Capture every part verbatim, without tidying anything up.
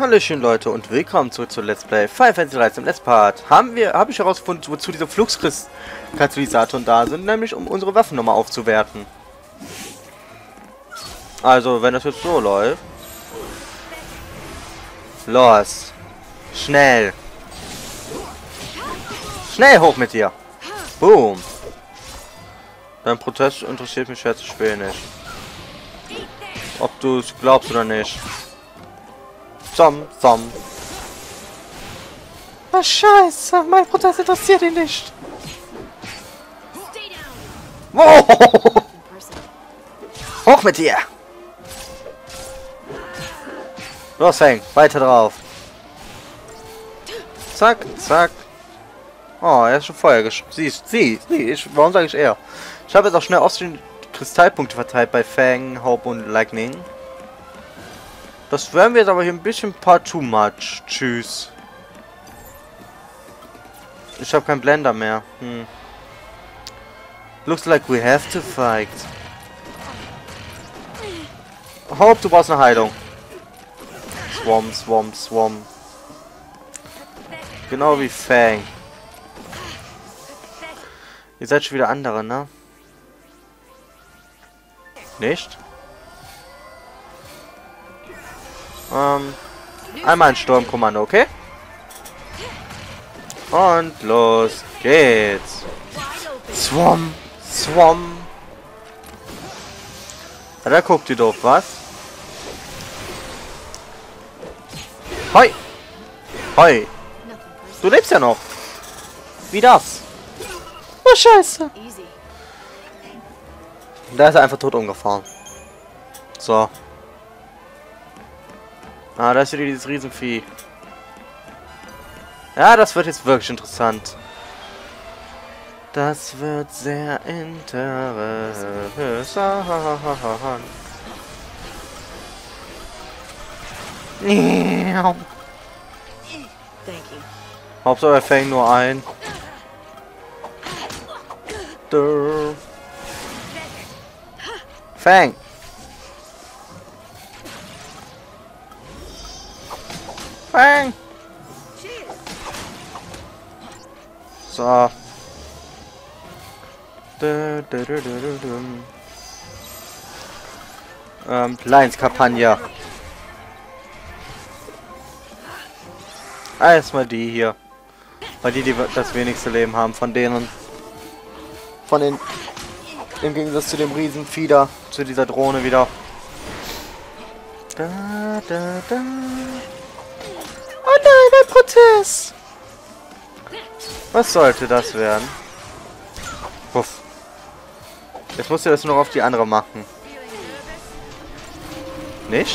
Hallöchen Leute und willkommen zurück zu Let's Play Final Fantasy dreizehn im Let's Part. Haben wir, habe ich herausgefunden, wozu diese Fluxkatalysatoren da sind, nämlich um unsere Waffen nochmal aufzuwerten. Also, wenn das jetzt so läuft. Los. Schnell. Schnell hoch mit dir. Boom. Dein Protest interessiert mich herzlich wenig. Ob du es glaubst oder nicht. Zom, zom. Was scheiße, mein Protest interessiert ihn nicht. Wow. Hoch mit dir. Los, Fang, weiter drauf. Zack, zack. Oh, er ist schon Feuer gesch... Sie, sie, sie. Ich, warum sage ich er? Ich habe jetzt auch schnell Oxygen Kristallpunkte verteilt bei Fang, Hope und Lightning. Das werden wir jetzt aber hier ein bisschen part too much. Tschüss. Ich habe keinen Blender mehr. Hm. Looks like we have to fight. Hope, du brauchst eine Heilung. Swam, swam, swam. Genau wie Fang. Ihr seid schon wieder andere, ne? Nicht? Ähm, einmal ein Sturmkommando, okay? Und los geht's. Swam, swam. Ja, da guckt die doof, was? Hoi! Hoi! Du lebst ja noch! Wie das? Oh, scheiße! Da ist er einfach tot umgefahren. So. Ah, da ist wieder dieses Riesenvieh. Ja, das wird jetzt wirklich interessant. Das wird sehr interessant. Hauptsache er fängt nur ein. Fang! Fang! So. Ähm, Lions-Kampagne. Ah, erstmal die hier. Weil die, die das wenigste Leben haben von denen. Von den... Im Gegensatz zu dem Riesenfieder. Zu dieser Drohne wieder. Da, da, da. Oh nein, ein Protest! Was sollte das werden? Puff. Jetzt musst du das nur noch auf die andere machen. Nicht?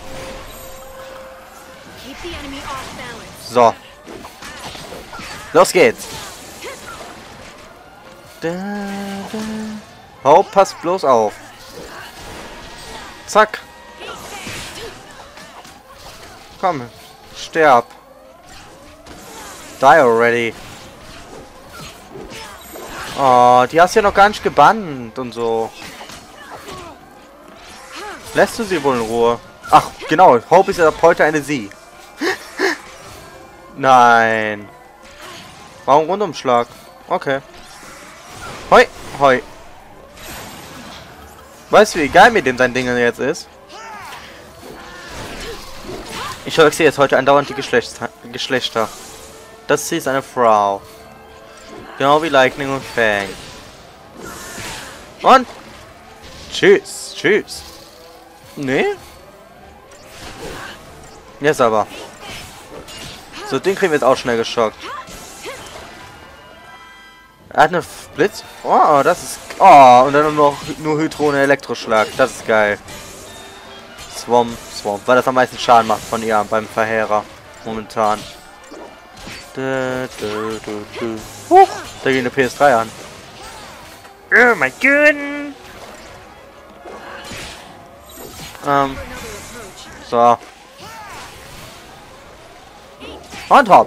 So. Los geht's. Da, da. Hope, passt bloß auf. Zack. Komm. Sterb. Die already. Oh, die hast du ja noch gar nicht gebannt und so. Lässt du sie wohl in Ruhe? Ach, genau. Hope ist ja ab heute eine Sie. Nein. Warum Rundumschlag? Okay. Hoi, hoi. Weißt du, wie egal mit dem sein Ding jetzt ist? Ich wechsle jetzt heute andauernd die Geschlechter. Geschlechter. Das hier ist eine Frau. Genau wie Lightning und Fang. Und tschüss, tschüss. Nee? Jetzt aber. So, den kriegen wir jetzt auch schnell geschockt. Er hat eine Blitz. Oh, das ist... Oh, und dann noch nur Hydro und Elektroschlag. Das ist geil. Swamp, Swamp. Weil das am meisten Schaden macht von ihr beim Verheerer. Momentan. Da, da, da, da. Huch, da geht eine P S drei an. Oh mein Gott. Ähm. So. Und hopp.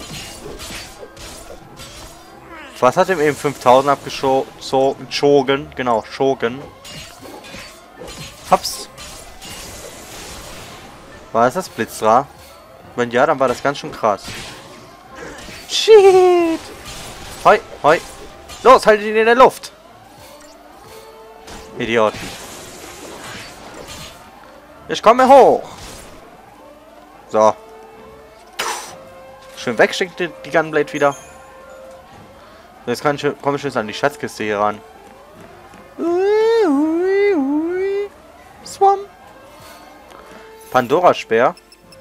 Was hat ihm eben fünftausend abgeschogen? Genau, schogen. Hops. War es das Blitzra? Wenn ja, dann war das ganz schön krass. Shit! Hoi, hoi. Los, haltet ihn in der Luft! Idioten. Ich komme hoch! So. Schön wegsteckt die, die Gunblade wieder. Jetzt kann ich, komme ich jetzt an die Schatzkiste hier ran. Ui, ui, ui. Swam. Pandora-Speer.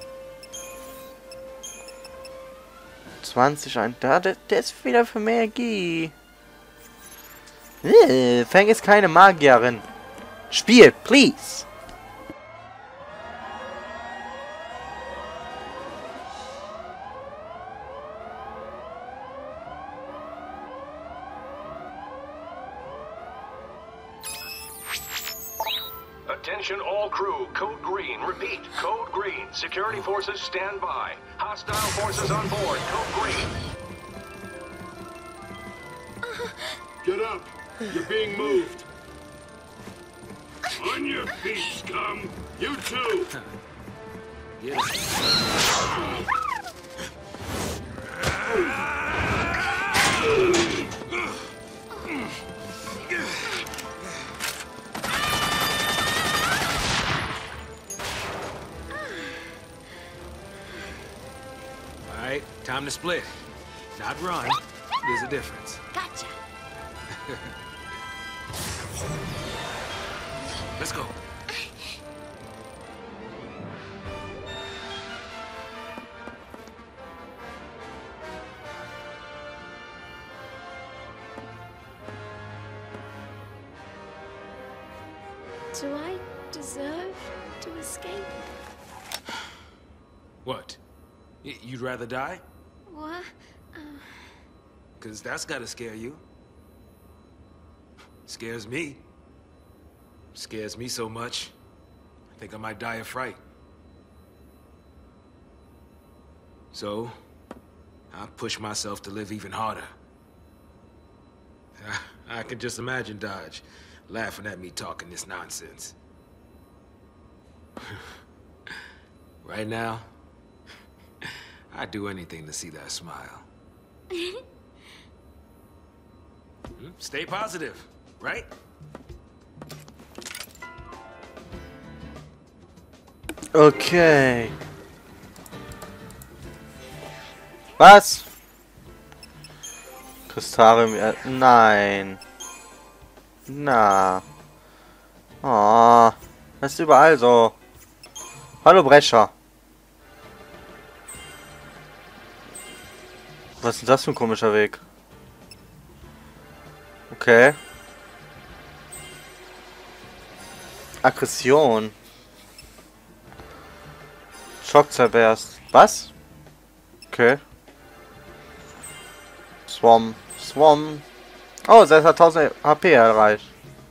zwanzig ein. Da, der, der ist wieder für Magie. Äh, Fang ist keine Magierin. Spiel, please. Attention all crew, code green. Repeat, code green. Security forces stand by. Hostile forces on board, code green. Get up! You're being moved. On your feet, scum! You too! Yes. Alright, time to split. Not run. There's a difference. Gotcha. Let's go. Do I deserve to escape? What? Y- You'd rather die? What? Uh, Cause that's gotta scare you. Scares me. Scares me so much. I think I might die of fright. So, I push myself to live even harder. I, I can just imagine Dodge laughing at me talking this nonsense. Right now, I'd do anything to see that smile. Hmm? Stay positive, right? Okay. Was? Kristarium. Äh, nein. Na. Oh. Das ist überall so. Hallo Brecher. Was ist denn das für ein komischer Weg? Okay. Aggression. Schockzerberst. Was? Okay. Swam. Swam. Oh, selbst hat tausend H P erreicht.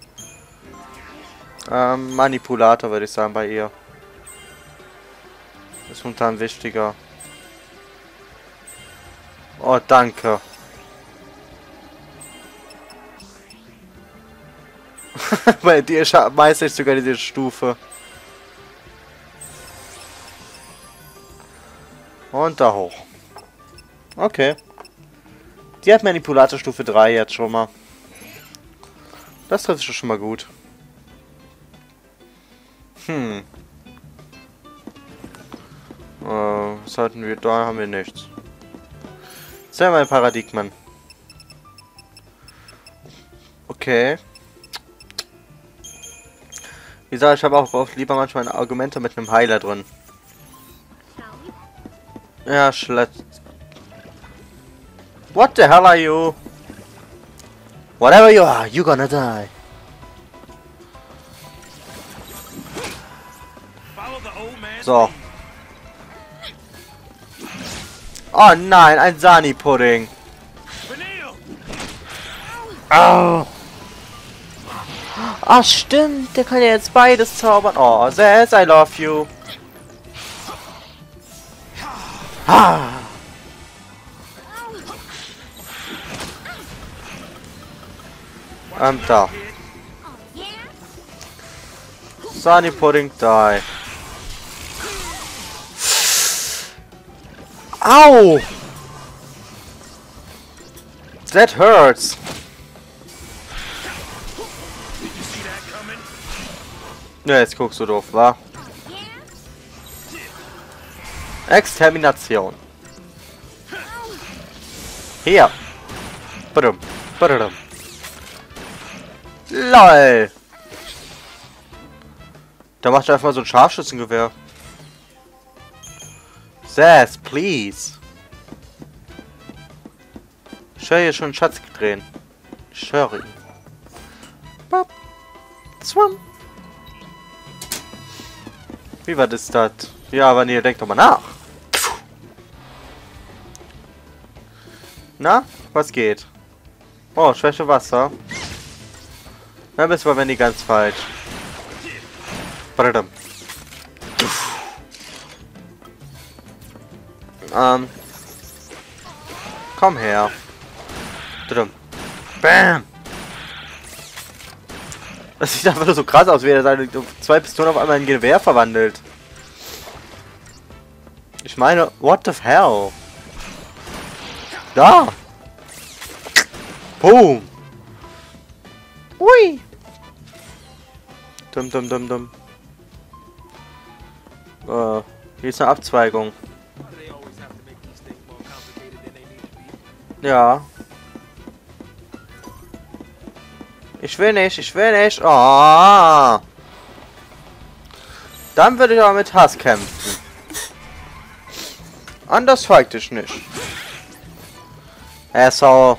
Ähm, Manipulator würde ich sagen bei ihr. Ist momentan wichtiger. Oh, danke. Bei dir meister ich sogar diese Stufe. Und da hoch. Okay. Die hat Manipulator Stufe drei jetzt schon mal. Das trifft schon mal gut. Hm. Äh, was hatten wir? Da haben wir nichts. Sehr mal Paradigmen. Okay. Wie gesagt, ich habe auch oft lieber manchmal Argumente mit einem Heiler drin. Ja, schlecht. What the hell are you? Whatever you are, you're gonna die. So. Oh nein, ein Sani-Pudding. Au. Ach stimmt, der kann ja jetzt beides zaubern. Oh, Zez, I love you. Ah. Ähm, da. Sunny Pudding, die. Au! That hurts. Ja, jetzt guckst du doof, wa? Extermination. Hier. Badum. Badum. LOL. Da macht er einfach mal so ein Scharfschützengewehr. Sass, please. Ich höre hier schon einen Schatz drehen. Ich höre ihn. Bop. Swam. Wie war das das? Ja, aber nee, denkt doch mal nach. Na, was geht? Oh, Schwäche Wasser. Dann bist du wenn die ganz falsch. Badum. Ähm. Komm her. Bam! Das sieht einfach nur so krass aus, wie er seine zwei Pistolen auf einmal in ein Gewehr verwandelt. Ich meine, what the hell? Da! Boom! Ui! Dum dum dum dum. Äh, hier ist eine Abzweigung. Ja. Ich will nicht, ich will nicht. Oh. Dann würde ich aber mit Hass kämpfen. Anders folgt ich nicht. Asshole.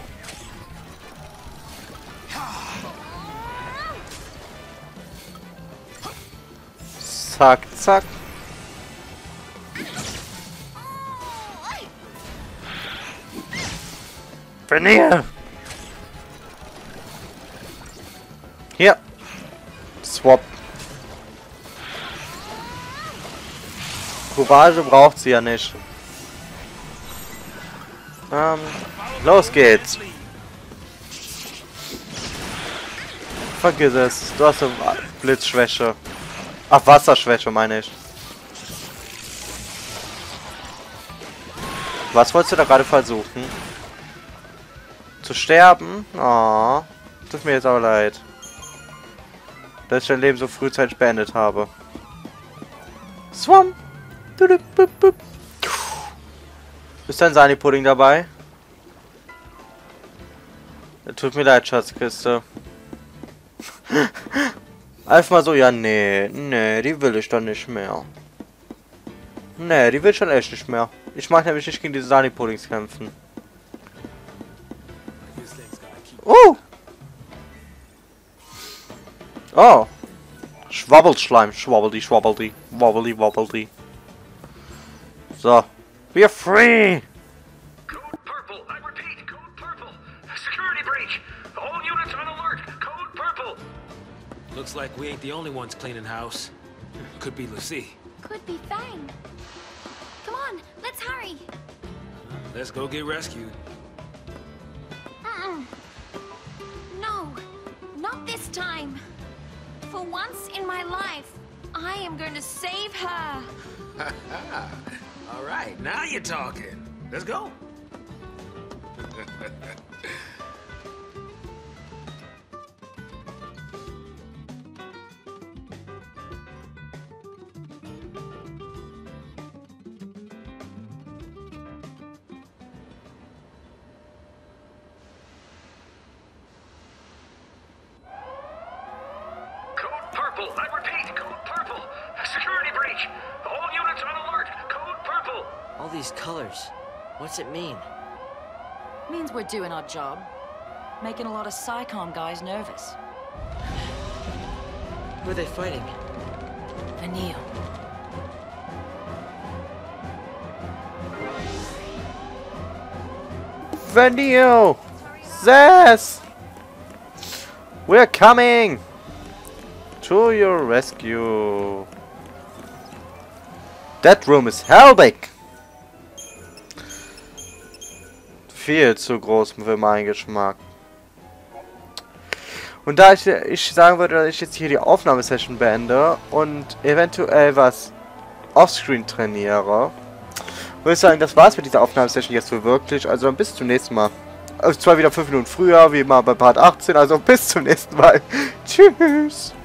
Zack, zack. Vernier! Hier. Swap. Courage braucht sie ja nicht. Ähm, los geht's. Vergiss es. Du hast eine Blitzschwäche. Ach, Wasserschwäche meine ich. Was wolltest du da gerade versuchen? Zu sterben? Oh, tut mir jetzt aber leid. Dass ich dein Leben so frühzeitig beendet habe. Swam! Ist dein Sani-Pudding dabei? Tut mir leid, Schatzkiste. Einfach mal so, ja, nee, nee, die will ich dann nicht mehr. Nee, die will ich dann echt nicht mehr. Ich mag nämlich nicht gegen diese Sani-Puddings kämpfen. Oh! Oh! Schwabbelschleim, schwabbeldi, schwabbeldi, wobbeldi, wobbeldi. So. We're free! Code purple. I repeat, code purple. Security breach. All units on alert. Code purple. Looks like we ain't the only ones cleaning house. Could be Lucy. Could be Fang. Come on, let's hurry. Let's go get rescued. Mm-mm. No, not this time. For once in my life, I am going to save her. All right, now you're talking. Let's go. Purple. I repeat, code purple. Security breach. All units on alert. Code purple. All these colors. What's it mean? Means we're doing our job. Making a lot of SciComm guys nervous. Who are they fighting? Vanille. Vanille! Zess! We're coming! To your rescue. That room is hell big. Viel zu groß für meinen Geschmack. Und da ich, ich sagen würde, dass ich jetzt hier die Aufnahmesession beende und eventuell was offscreen trainiere, würde ich sagen, das war's mit dieser Aufnahmesession jetzt so wirklich. Also bis zum nächsten Mal. Also zwar wieder fünf Minuten früher, wie immer bei Part achtzehn. Also bis zum nächsten Mal. Tschüss.